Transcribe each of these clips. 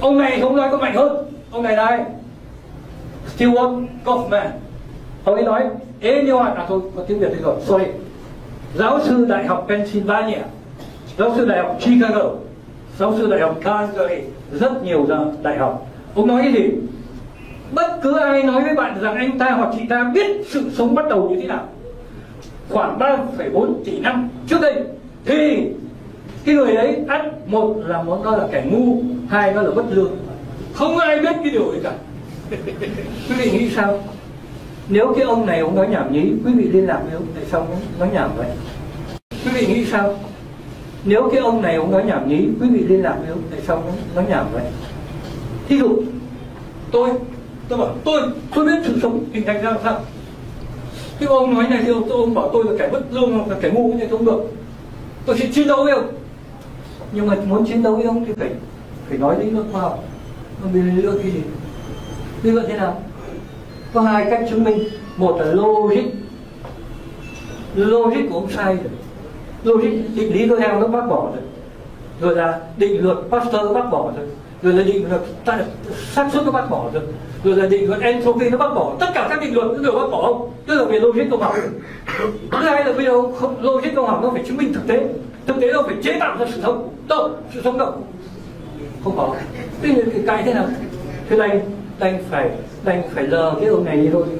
Ông này không nói có mạnh hơn. Ông này là ai? Stewart Kaufman. Ông ấy nói thôi có tiếng Việt đây rồi, sorry. Giáo sư đại học Pennsylvania, giáo sư đại học Chicago, giáo sư đại học Calgary, rất nhiều đại học. Ông nói cái gì? Bất cứ ai nói với bạn rằng anh ta hoặc chị ta biết sự sống bắt đầu như thế nào khoảng 3,4 tỷ năm trước đây, thì cái người ấy một là món đó là kẻ ngu, hai đó là bất lương. Không ai biết cái điều ấy cả. Quý vị nghĩ sao? Nếu cái ông này ông nói nhảm nhí, quý vị liên lạc với ông, tại sao nói nhảm vậy? Quý vị nghĩ sao? Nếu cái ông này ông nói nhảm nhí, quý vị liên lạc với ông, tại sao nói nhảm vậy? Thí dụ tôi bảo tôi biết sự sống hình thành ra làm sao. Cái ông nói này thì ông bảo tôi là kẻ bất lương hoặc là kẻ ngu, như không được. Tôi sẽ chiến đấu với ông. Nhưng mà muốn chiến đấu với ông thì phải nói lý luận khoa học. Ông biết lý luận cái gì? Lý luận thế nào? Có hai cách chứng minh. Một là logic. Logic của ông sai rồi. Logic, định lý tôi theo nó bác bỏ rồi. Rồi là định luật Pasteur bác bỏ rồi. Rồi là định luật xác suất nó bác bỏ rồi. Rồi là định luật entropy nó bác bỏ. Tất cả các định luật nó đều bác bỏ không? Tức là về logic công học. Thứ hai là bây giờ logic công học nó phải chứng minh thực tế. Thực tế nó phải chế tạo ra sự sống. Đâu? Sự sống đâu? Không có. Thế nên cái thế nào? Thế đành phải lờ cái ông này đi thôi.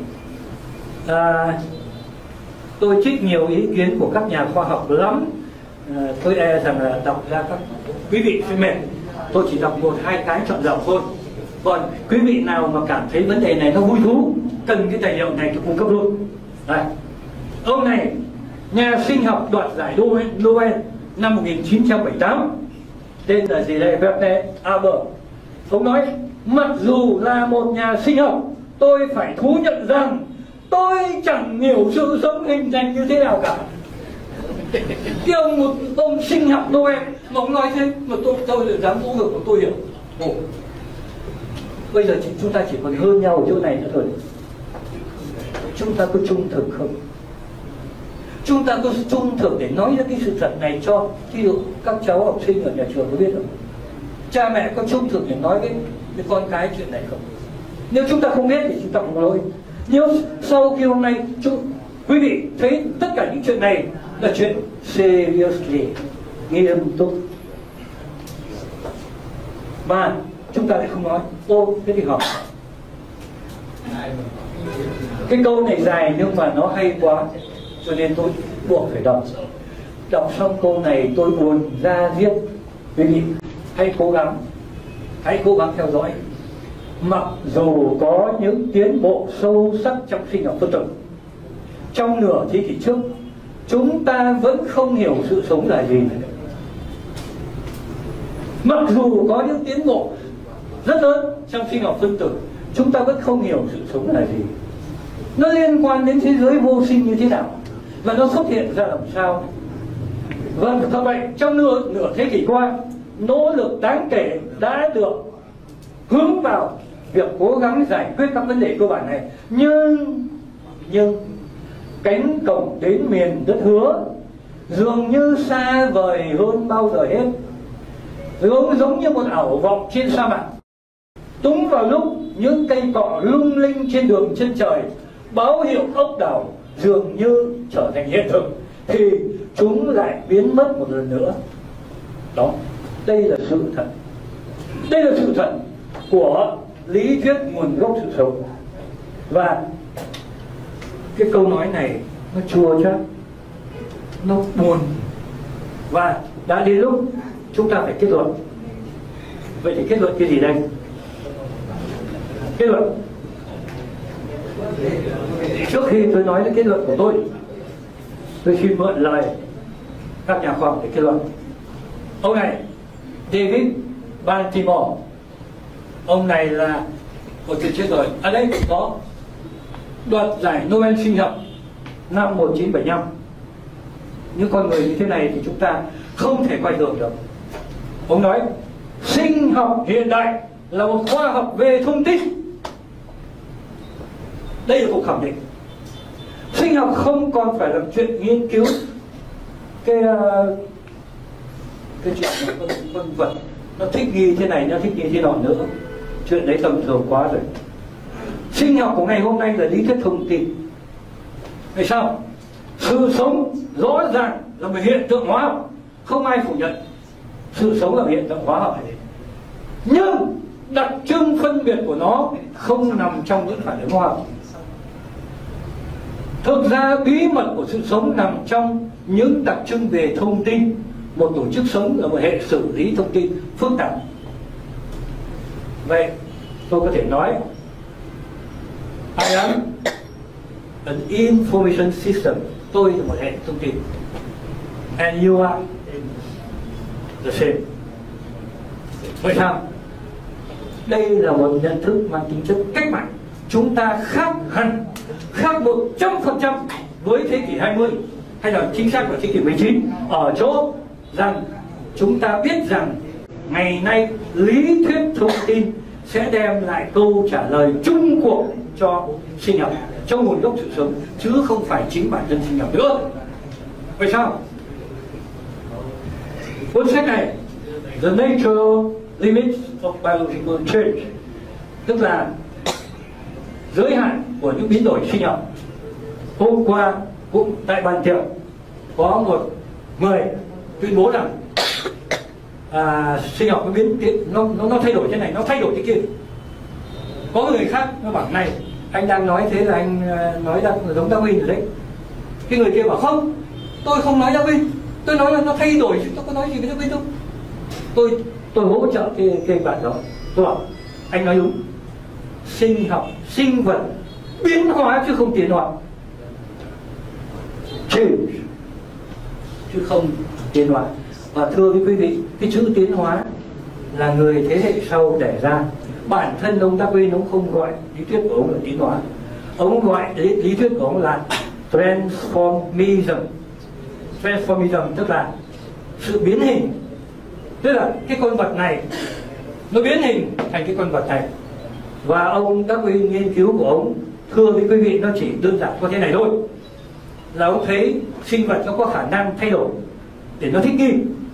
Tôi trích nhiều ý kiến của các nhà khoa học lắm. Tôi e rằng là đọc ra các quý vị sẽ mệt. Tôi chỉ đọc 1-2 cái chọn lọc thôi. Còn quý vị nào mà cảm thấy vấn đề này nó vui thú, cần cái tài liệu này tôi cung cấp luôn. Đây. Ông này, nhà sinh học đoạt giải Nobel năm 1978, tên là gì đây? Werner Aber. Ông nói, mặc dù là một nhà sinh học, tôi phải thú nhận rằng tôi chẳng hiểu sự sống hình thành như thế nào cả. Cái ông sinh học Nobel mà ông nói thế mà tôi lại dám vũ ngược của tôi hiểu. Bây giờ chúng ta chỉ còn hơn nhau ở chỗ này nữa thôi. Chúng ta có trung thực không? Chúng ta có trung thực để nói ra cái sự thật này cho ví dụ các cháu học sinh ở nhà trường có biết không? Cha mẹ có trung thực để nói với con cái chuyện này không? Nếu chúng ta không biết thì chúng ta không có lỗi. Nhưng sau khi hôm nay quý vị thấy tất cả những chuyện này là chuyện seriously, nghiêm túc, và chúng ta lại không nói thế thì hỏng. Cái câu này dài nhưng mà nó hay quá, cho nên tôi buộc phải đọc xong câu này tôi buồn ra giết. Quý vị hãy cố gắng theo dõi. Mặc dù có những tiến bộ sâu sắc trong sinh học phân tử, trong nửa thế kỷ trước chúng ta vẫn không hiểu sự sống là gì. Mặc dù có những tiến bộ rất lớn trong sinh học phân tử, chúng ta vẫn không hiểu sự sống là gì. Nó liên quan đến thế giới vô sinh như thế nào, và nó xuất hiện ra làm sao. Vâng, thật vậy, trong nửa thế kỷ qua, nỗ lực đáng kể đã được hướng vào việc cố gắng giải quyết các vấn đề cơ bản này. Nhưng cánh cổng đến miền đất hứa dường như xa vời hơn bao giờ hết, giống như một ảo vọng trên sa mạc. Đúng vào lúc những cây cọ lung linh trên đường chân trời báo hiệu ốc đảo dường như trở thành hiện thực, thì chúng lại biến mất một lần nữa. Đó, đây là sự thật. Đây là sự thật của lý thuyết nguồn gốc sự sống. Và cái câu nói này nó chua chát, nó buồn, và đã đến lúc chúng ta phải kết luận. Vậy thì kết luận cái gì đây? Kết luận, trước khi tôi nói đến kết luận của tôi xin mượn lời các nhà khoa học để kết luận. Ông này David Baltimore, ông này là một chuyện chết rồi. Ở đây có đoạt giải Nobel sinh học năm 1975. Những con người như thế này thì chúng ta không thể quay đường được. Ông nói sinh học hiện đại là một khoa học về thông tin. Đây là cuộc khẳng định. Sinh học không còn phải là chuyện nghiên cứu cái chuyện vân vân nó thích nghi thế này, nó thích nghi thế nọ nữa. Chuyện đấy tầm thường quá rồi. Sinh học của ngày hôm nay là lý thuyết thông tin. Vì sao? Sự sống rõ ràng là một hiện tượng hóa học, không ai phủ nhận. Sự sống là một hiện tượng hóa học. Nhưng đặc trưng phân biệt của nó không nằm trong những phản ứng hóa học. Thực ra bí mật của sự sống nằm trong những đặc trưng về thông tin. Một tổ chức sống là một hệ xử lý thông tin phức tạp. Vậy tôi có thể nói I am an information system. Tôi là một hệ thông tin. And you are the same. Vậy sao? Đây là một nhận thức mang tính chất cách mạng. Chúng ta khác hẳn, khác 100% với thế kỷ 20, hay là chính xác là thế kỷ 19, ở chỗ rằng chúng ta biết rằng ngày nay lý thuyết thông tin sẽ đem lại câu trả lời chung cuộc cho sinh học, cho nguồn gốc sự sống, chứ không phải chính bản thân sinh học nữa. Vậy sao? Cuốn sách này, The Natural Limits of Biological Change, tức là giới hạn của những biến đổi sinh học. Hôm qua cũng tại bàn tiệc có một người tuyên bố rằng sinh học nó biến nó thay đổi thế này, nó thay đổi thế kia. Có người khác nó bảo này, anh đang nói thế là anh nói đang giống Darwin rồi đấy. Cái người kia bảo không, tôi không nói Darwin, tôi nói là nó thay đổi chứ tôi có nói gì với Darwin đâu. Tôi hỗ trợ cái bạn đó. Tôi bảo anh nói đúng. Sinh học, sinh vật biến hóa chứ không tiến hóa. Change chứ không tiến hóa. Và thưa với quý vị, cái chữ tiến hóa là người thế hệ sau đẻ ra. Bản thân ông Darwin ông không gọi lý thuyết của ông là tiến hóa, ông gọi lý thuyết của ông là transformism. Transformism tức là sự biến hình. Tức là cái con vật này nó biến hình thành cái con vật này. Và ông Darwin nghiên cứu của ông, thưa với quý vị, nó chỉ đơn giản có thế này thôi, là ông thấy sinh vật nó có khả năng thay đổi để nó thích nghi.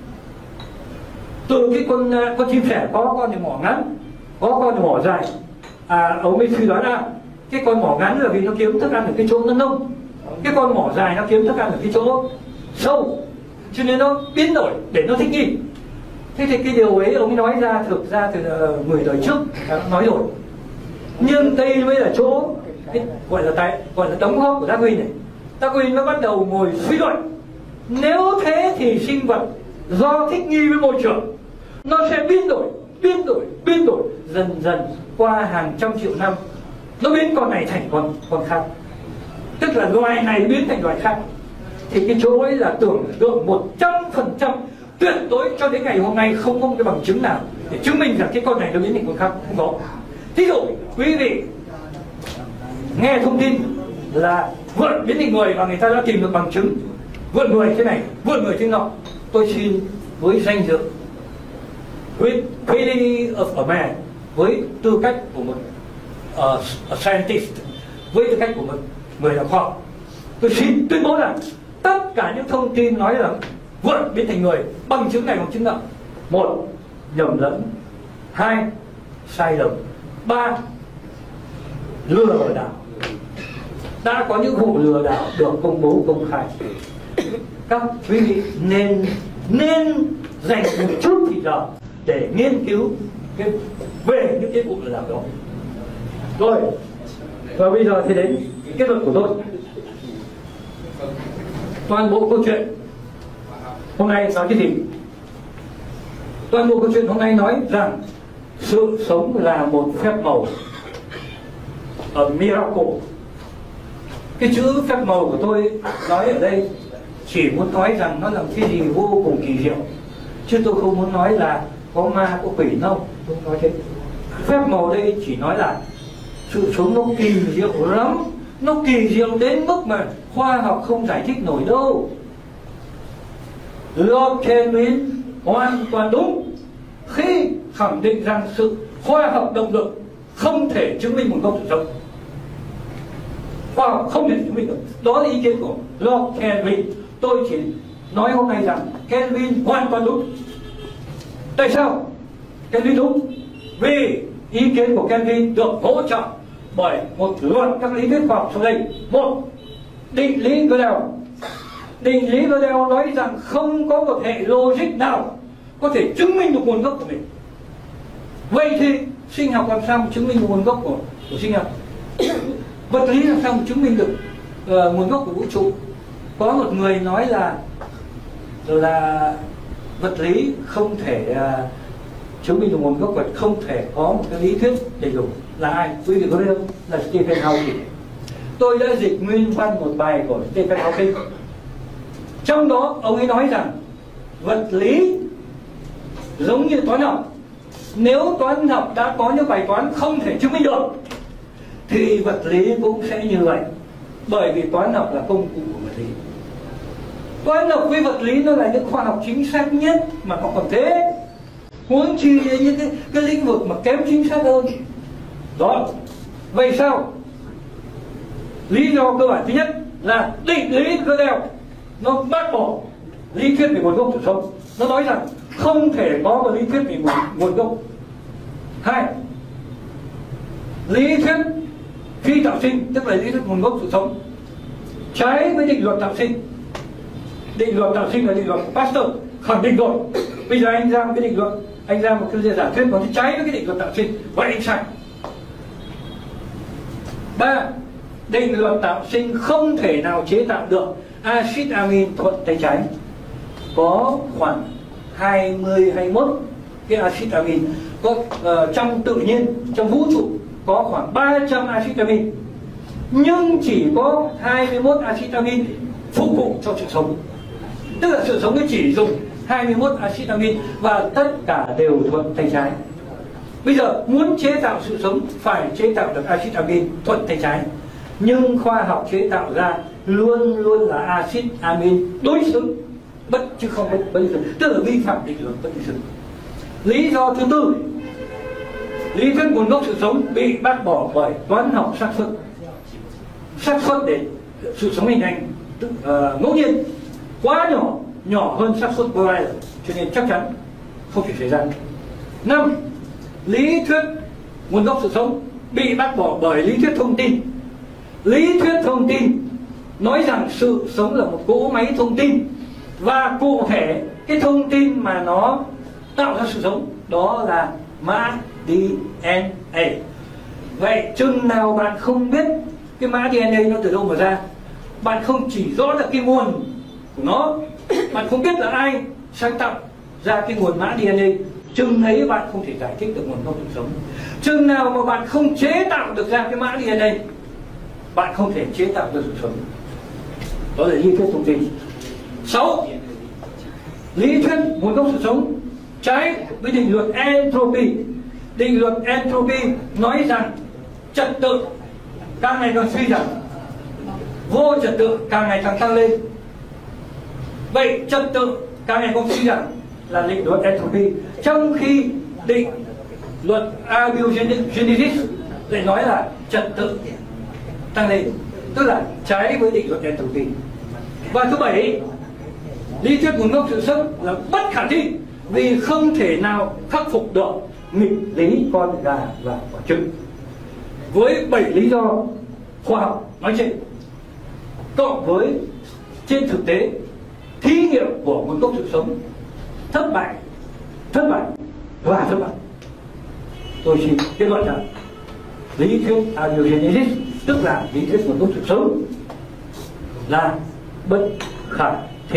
Từ cái con chim sẻ có con thì mỏ ngắn, có con thì mỏ dài. Ông mới suy đoán cái con mỏ ngắn là vì nó kiếm thức ăn ở cái chỗ nó nông, cái con mỏ dài nó kiếm thức ăn ở cái chỗ sâu, cho nên nó biến đổi để nó thích nghi. Thế thì cái điều ấy ông ấy nói ra thực ra từ 10 đời trước đã nói rồi. Nhưng đây mới là chỗ gọi là đóng góp của Darwin này. Darwin nó bắt đầu ngồi suy luận, nếu thế thì sinh vật do thích nghi với môi trường nó sẽ biến đổi dần dần qua hàng trăm triệu năm, nó biến con này thành con khác, tức là loài này biến thành loài khác. Thì cái chỗ ấy là tưởng tượng 100% tuyệt đối cho đến ngày hôm nay không có một cái bằng chứng nào để chứng minh rằng cái con này nó biến thành con khác, không có. Thí dụ quý vị nghe thông tin là vượn biến thành người và người ta đã tìm được bằng chứng vượn người thế này, vượn người thế nọ, tôi xin với danh dự, with quality of a man, với tư cách của một scientist, với tư cách của một người làm khoa học, tôi xin tuyên bố rằng tất cả những thông tin nói rằng vượn biến thành người, bằng chứng này bằng chứng nọ, 1. nhầm lẫn, 2. sai lầm, 3. lừa đảo. Đã có những vụ lừa đảo được công bố công khai. Các quý vị nên dành một chút thì giờ để nghiên cứu về những cái vụ lừa đảo đó. Rồi, và bây giờ thì đến kết luận của tôi. Toàn bộ câu chuyện hôm nay nói cái gì? Toàn bộ câu chuyện hôm nay nói rằng sự sống là một phép màu, a miracle. Cái chữ phép màu của tôi nói ở đây chỉ muốn nói rằng nó là cái gì vô cùng kỳ diệu, chứ tôi không muốn nói là có ma có quỷ đâu, tôi không nói thế. Phép màu đây chỉ nói là sự sống nó kỳ diệu lắm, nó kỳ diệu đến mức mà khoa học không giải thích nổi đâu. Locke Kelvin hoàn toàn đúng khi khẳng định rằng sự khoa học động lực không thể chứng minh nguồn gốc sự sống. Khoa học không thể chứng minh được. Đó là ý kiến của Locke Kelvin. Tôi chỉ nói hôm nay rằng Kelvin hoàn toàn đúng. Tại sao? Kelvin đúng, vì ý kiến của Kelvin được hỗ trợ bởi một loạt các lý thuyết khoa học sau đây. Một, định lý Gödel. Định lý Gödel nói rằng không có một hệ logic nào có thể chứng minh được nguồn gốc của mình. Vậy thì sinh học làm sao chứng minh được nguồn gốc của sinh học? Vật lý làm sao chứng minh được nguồn gốc của vũ trụ? Có một người nói là vật lý không thể chứng minh được nguồn gốc vật, không thể có một cái lý thuyết đầy đủ. Là ai? Quý vị có biết không? Là Stephen Hawking. Tôi đã dịch nguyên văn một bài của Stephen Hawking. Trong đó ông ấy nói rằng vật lý giống như toán học. Nếu toán học đã có những bài toán không thể chứng minh được thì vật lý cũng sẽ như vậy. Bởi vì toán học là công cụ của vật lý. Toán học với vật lý nó là những khoa học chính xác nhất mà có còn thế. Huống chi những cái lĩnh vực mà kém chính xác hơn. Đó. Vậy sao? Lý do cơ bản thứ nhất là định lý Gödel nó bác bỏ lý thuyết về nguồn gốc sự sống. Nó nói rằng không thể có một lý thuyết về nguồn gốc. Hai, lý thuyết phi tạo sinh, tức là lý thuyết nguồn gốc sự sống, trái với định luật tạo sinh. Định luật tạo sinh là định luật của Pasteur, khẳng định rồi. Bây giờ anh ra một cái định luật, anh ra một cái giả thuyết mà nó trái với cái định luật tạo sinh, vậy anh sai. Ba, định luật tạo sinh không thể nào chế tạo được axit amin thuận tay trái. Có khoảng 20-21 cái axit amin. Có trong tự nhiên, trong vũ trụ có khoảng 300 axit amin, nhưng chỉ có 21 axit amin phục vụ cho sự sống. Tức là sự sống chỉ dùng 21 axit amin và tất cả đều thuận tay trái. Bây giờ muốn chế tạo sự sống phải chế tạo được axit amin thuận tay trái, nhưng khoa học chế tạo ra luôn luôn là axit amin đối xứng, chứ không bất đối xứng, tức là vi phạm định luật bất đối xứng. Lý do thứ tư, lý thuyết nguồn gốc sự sống bị bác bỏ bởi toán học xác suất. Xác suất để sự sống hình thành ngẫu nhiên quá nhỏ, nhỏ hơn xác suất Boyle, cho nên chắc chắn không thể xảy ra. 5, lý thuyết nguồn gốc sự sống bị bác bỏ bởi lý thuyết thông tin. Lý thuyết thông tin nói rằng sự sống là một cỗ máy thông tin, và cụ thể cái thông tin mà nó tạo ra sự sống đó là mã DNA. Vậy chừng nào bạn không biết cái mã DNA nó từ đâu mà ra, bạn không chỉ rõ được cái nguồn của nó, bạn không biết là ai sáng tạo ra cái nguồn mã DNA, chừng ấy bạn không thể giải thích được nguồn gốc sự sống. Chừng nào mà bạn không chế tạo được ra cái mã DNA, bạn không thể chế tạo được sự sống. Đó là lý thuyết thông tin. 6, lý thuyết nguồn gốc sự sống trái với định luật entropy. Định luật entropy nói rằng trật tự càng ngày càng suy giảm, vô trật tự càng ngày càng tăng lên. Vậy trật tự càng ngày càng suy giảm là định luật entropy, trong khi định luật abiogenesis lại nói là trật tự tăng lên, tức là trái với định luật entropy. Và thứ 7, lý thuyết nguồn gốc sự sống là bất khả thi vì không thể nào khắc phục được nghịch lý con gà và quả trứng. Với 7 lý do khoa học nói trên, cộng với trên thực tế thí nghiệm của nguồn gốc sự sống thất bại và thất bại, tôi xin kết luận rằng lý thuyết abiogenesis, tức là lý thuyết nguồn gốc sự sống, là bất khả thi.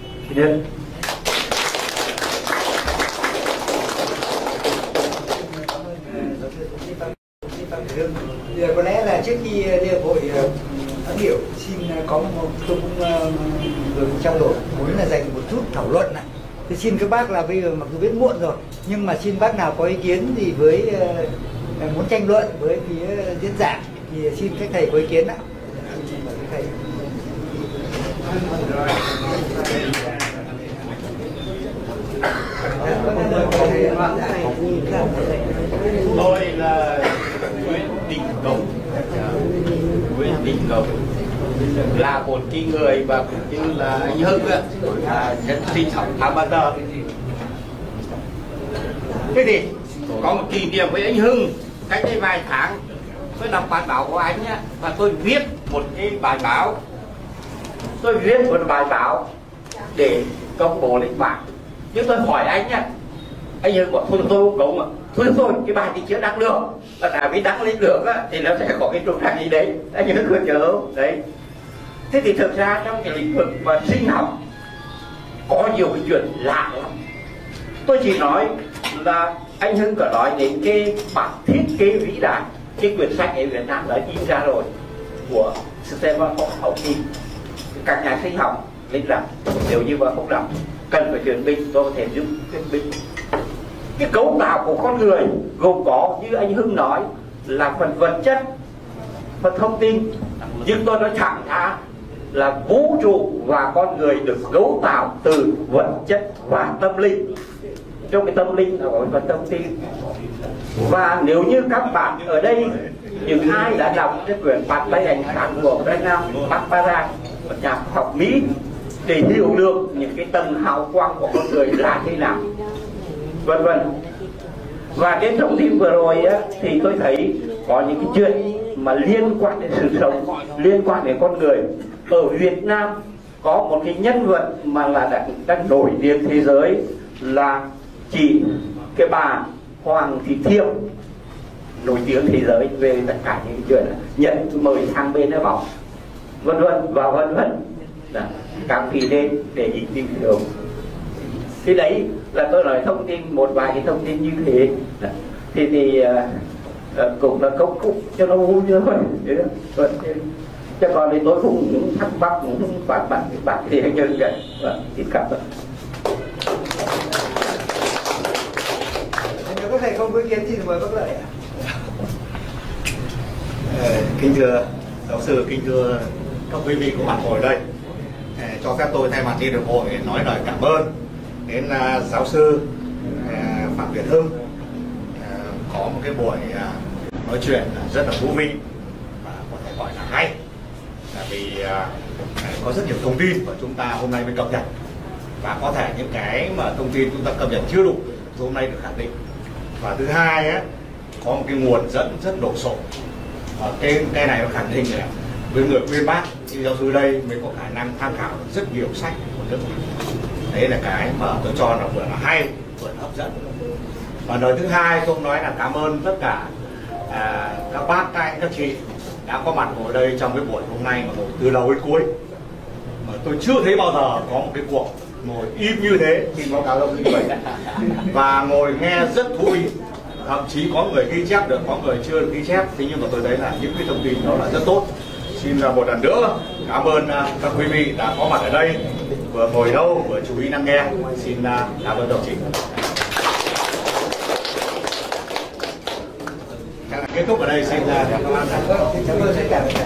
Có lẽ là trước khi Liên hội phát biểu, xin có một tôi cũng vừa trao đổi muốn là dành một chút thảo luận này. Thì xin các bác là bây giờ mặc dù biết muộn rồi, nhưng mà xin bác nào có ý kiến gì với muốn tranh luận với phía diễn giả thì xin các thầy có ý kiến ạ. Xin mời các thầy. Tôi là Nguyễn Đình Công. Nguyễn Đình Công là một cái người và cũng như là anh Hưng là nhân sinh học amateur. Thế thì có một kỷ niệm với anh Hưng cách đây vài tháng. Tôi đọc bài báo của anh nhá, và tôi viết một cái bài báo, để công bố lên mạng. Nhưng tôi hỏi anh nhá, anh Hưng bảo thôi tôi không công ạ. Thôi cái bài thì chưa đăng được, và đã vì đăng lên được á thì nó sẽ có cái trục trặc gì đấy, anh Hưng có nhớ không? Đấy. Thế thì thực ra trong cái lĩnh vực mà sinh học có nhiều cái chuyện lạ lắm. Tôi chỉ nói là anh Hưng có nói đến cái bản thiết kế vĩ đại, cái quyển sách ở Việt Nam đã in ra rồi của Stephen Hawking. Các nhà sinh học lý rằng nếu như mà không đọc cần phải chuyển bình, tôi có thể giúp thuyết minh. Cái cấu tạo của con người gồm có như anh Hưng nói là phần vật chất, phần thông tin, nhưng tôi nói thẳng ra là vũ trụ và con người được cấu tạo từ vật chất và tâm linh. Trong cái tâm linh là có phần thông tin. Và nếu như các bạn ở đây, những ai đã đọc cái quyển Bàn tay ánh sáng của Bernard Barbara, một nhà khoa học Mỹ, để hiểu được những cái tầng hào quang của con người là thế nào, vân vân. Và cái thông tin vừa rồi á, thì tôi thấy có những cái chuyện mà liên quan đến sự sống, liên quan đến con người. Ở Việt Nam có một cái nhân vật mà là đang nổi tiếng thế giới là chị cái bà Hoàng Thị Thiêm, nổi tiếng thế giới về tất cả những chuyện nhận mời sang bên nó bảo vân vân và vân vân. Các vị nên để ý tìm hiểu. Thì đấy là tôi nói thông tin, một vài cái thông tin như thế thì cũng là công cụ cho nó vui thôi. Chứ còn thì tôi cũng thắc mắc, cũng bạn thì anh Nhân vậy. Xin cảm ơn. Nếu có thầy không có ý kiến gì thì mời bác Lợi ạ. Kính thưa giáo sư, kính thưa các quý vị có mặt ngồi đây, cho phép tôi thay mặt liên hiệp hội nói lời cảm ơn đến giáo sư Phạm Việt Hưng, có một cái buổi nói chuyện rất là thú vị và có thể gọi là hay, là vì có rất nhiều thông tin mà chúng ta hôm nay mới cập nhật, và có thể những cái mà thông tin chúng ta cập nhật chưa đủ hôm nay được khẳng định. Và thứ hai á, có một cái nguồn dẫn rất đồ sộ. Cái này nó khẳng định là với người uyên bác như giáo sư đây mới có khả năng tham khảo rất nhiều sách của nước mình. Đấy là cái mà tôi cho là vừa là hay vừa là hấp dẫn. Và lời thứ hai tôi nói là cảm ơn tất cả các bác, các chị đã có mặt ngồi đây trong cái buổi hôm nay, mà ngồi từ đầu đến cuối mà tôi chưa thấy bao giờ có một cái cuộc ngồi im như thế. Xin báo cáo giáo sư vậy, và ngồi nghe rất thú vị. Thậm chí có người ghi chép được, có người chưa ghi chép. Thế nhưng mà tôi thấy là những cái thông tin đó là rất tốt. Xin một lần nữa cảm ơn các quý vị đã có mặt ở đây, vừa ngồi đâu vừa chú ý lắng nghe. Xin cảm ơn đồng chí. Kết thúc ở đây, xin cảm ơn.